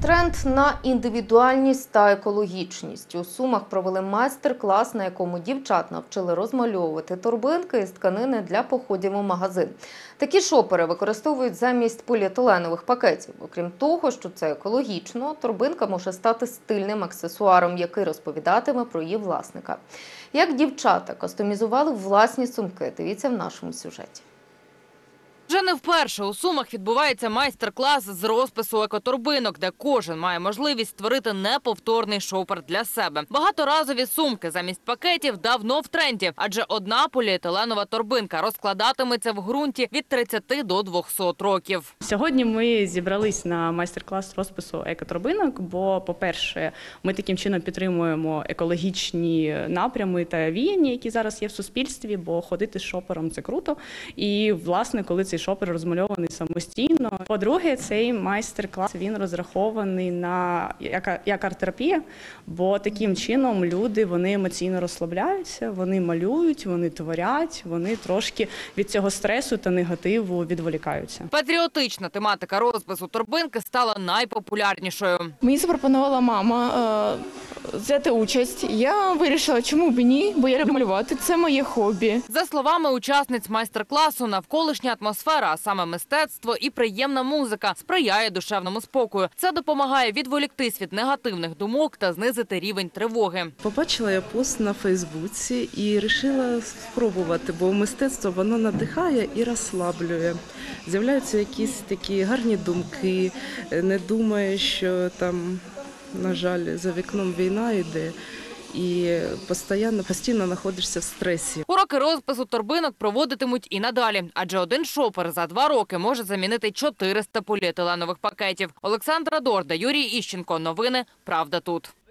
Тренд на індивідуальність та екологічність. У Сумах провели майстер-клас, на якому дівчат навчили розмальовувати торбинки із тканини для походів у магазин. Такі шопери використовують замість поліетиленових пакетів. Окрім того, що це екологічно, торбинка може стати стильним аксесуаром, який розповідатиме про її власника. Як дівчата кастомізували власні сумки, дивіться в нашому сюжеті. Вже не вперше у Сумах відбувається майстер-клас з розпису екоторбинок, де кожен має можливість створити неповторний шопер для себе. Багаторазові сумки замість пакетів давно в тренді, адже одна поліетиленова торбинка розкладатиметься в ґрунті від 30 до 200 років. Сьогодні ми зібрались на майстер-клас розпису екоторбинок, бо, по-перше, ми таким чином підтримуємо екологічні напрями та віяння, які зараз є в суспільстві, бо ходити з шопером – це круто. І, власне, коли цей шопер розмальований самостійно. По-друге, цей майстер-клас, він розрахований на як арт-терапія, бо таким чином люди, вони емоційно розслабляються, вони малюють, вони творять, вони трошки від цього стресу та негативу відволікаються. Патріотична тематика розпису торбинки стала найпопулярнішою. Мені запропонувала мама взяти участь. Я вирішила, чому б і ні, бо я люблю малювати, це моє хобі. За словами учасниць майстер-класу, навколишня атмосфера, а саме мистецтво і приємна музика сприяє душевному спокою. Це допомагає відволіктись від негативних думок та знизити рівень тривоги. Побачила я пост на Фейсбуці і вирішила спробувати, бо мистецтво воно надихає і розслаблює. З'являються якісь такі гарні думки, не думаю, що там, на жаль, за вікном війна йде. І постійно знаходишся в стресі. Уроки розпису торбинок проводитимуть і надалі, адже один шопер за 2 роки може замінити 400 поліетиленових пакетів. Олександра Дорда, Юрій Іщенко. Новини «Правда тут».